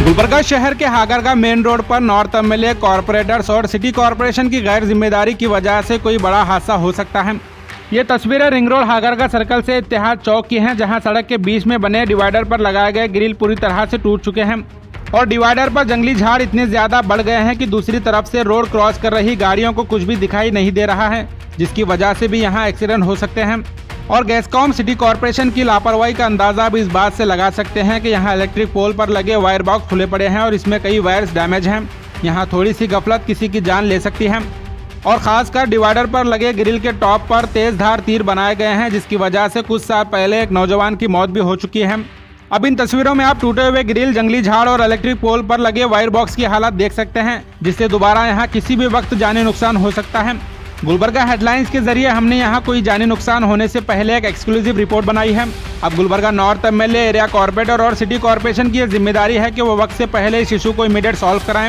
गुलबर्गा शहर के Hagarga main road पर नॉर्थ एमएलए, कॉरपोरेटर्स और सिटी कॉरपोरेशन की गैर जिम्मेदारी की वजह से कोई बड़ा हादसा हो सकता है। ये तस्वीरें रिंग रोड हागरगा सर्कल से इत्तेहाद चौक की हैं, जहां सड़क के बीच में बने डिवाइडर पर लगाए गए ग्रिल पूरी तरह से टूट चुके हैं और डिवाइडर पर जंगली झाड़ इतने ज्यादा बढ़ गए हैं कि दूसरी तरफ से रोड क्रॉस कर रही गाड़ियों को कुछ भी दिखाई नहीं दे रहा है, जिसकी वजह से भी यहाँ एक्सीडेंट हो सकते हैं। और गैसकॉम सिटी कॉरपोरेशन की लापरवाही का अंदाजा भी इस बात से लगा सकते हैं कि यहाँ इलेक्ट्रिक पोल पर लगे वायर बॉक्स खुले पड़े हैं और इसमें कई वायर्स डैमेज हैं। यहाँ थोड़ी सी गफलत किसी की जान ले सकती है। और खासकर डिवाइडर पर लगे ग्रिल के टॉप पर तेज धार तीर बनाए गए हैं, जिसकी वजह से कुछ साल पहले एक नौजवान की मौत भी हो चुकी है। अब इन तस्वीरों में आप टूटे हुए ग्रिल, जंगली झाड़ और इलेक्ट्रिक पोल पर लगे वायर बॉक्स की हालत देख सकते हैं, जिससे दोबारा यहाँ किसी भी वक्त जानी नुकसान हो सकता है। गुलबर्गा हेडलाइंस के जरिए हमने यहाँ कोई जानी नुकसान होने से पहले एक एक्सक्लूसिव रिपोर्ट बनाई है। अब Gulbarga north MLA, area corporator और सिटी कॉरपोरेशन की जिम्मेदारी है कि वो वक्त से पहले इस इशू को इमीडिएट सॉल्व कराएं।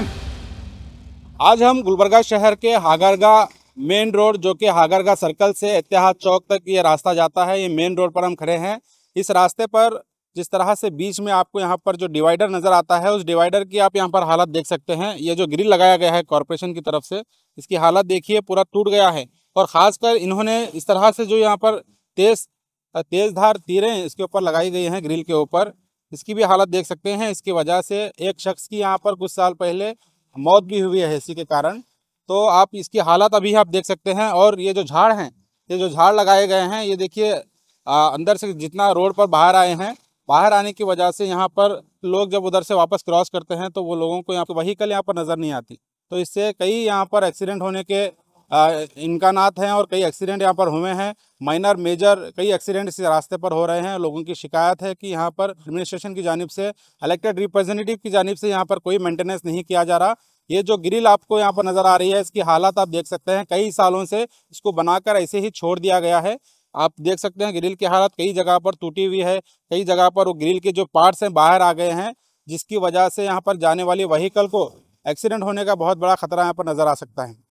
आज हम गुलबर्गा शहर के हागरगा मेन रोड, जो कि हागरगा सर्कल से इत्तेहाद चौक तक ये रास्ता जाता है, ये मेन रोड पर हम खड़े हैं। इस रास्ते पर जिस तरह से बीच में आपको यहाँ पर जो डिवाइडर नज़र आता है, उस डिवाइडर की आप यहाँ पर हालत देख सकते हैं। ये जो ग्रिल लगाया गया है कॉरपोरेशन की तरफ से, इसकी हालत देखिए, पूरा टूट गया है। और ख़ासकर इन्होंने इस तरह से जो यहाँ पर तेज़ धार तीरें इसके ऊपर लगाई गई हैं ग्रिल के ऊपर, इसकी भी हालत देख सकते हैं। इसकी वजह से एक शख्स की यहाँ पर कुछ साल पहले मौत भी हुई है इसी के कारण। तो आप इसकी हालत अभी आप देख सकते हैं। और ये जो झाड़ हैं, ये जो झाड़ लगाए गए हैं, ये देखिए अंदर से जितना रोड पर बाहर आए हैं, बाहर आने की वजह से यहाँ पर लोग जब उधर से वापस क्रॉस करते हैं तो वो लोगों को यहाँ पर व्हीकल यहाँ पर नज़र नहीं आती। तो इससे कई यहाँ पर एक्सीडेंट होने के इम्कानात हैं और कई एक्सीडेंट यहाँ पर हुए हैं। माइनर मेजर कई एक्सीडेंट इस रास्ते पर हो रहे हैं। लोगों की शिकायत है कि यहाँ पर एडमिनिस्ट्रेशन की जानिब से, इलेक्टेड रिप्रेजेंटेटिव की जानिब से यहाँ पर कोई मेंटेनेंस नहीं किया जा रहा। ये जो ग्रिल आपको यहाँ पर नज़र आ रही है, इसकी हालत आप देख सकते हैं। कई सालों से इसको बनाकर ऐसे ही छोड़ दिया गया है। आप देख सकते हैं ग्रिल की हालत कई जगह पर टूटी हुई है, कई जगह पर वो ग्रिल के जो पार्ट्स हैं बाहर आ गए हैं, जिसकी वजह से यहाँ पर जाने वाली व्हीकल को एक्सीडेंट होने का बहुत बड़ा खतरा यहाँ पर नज़र आ सकता है।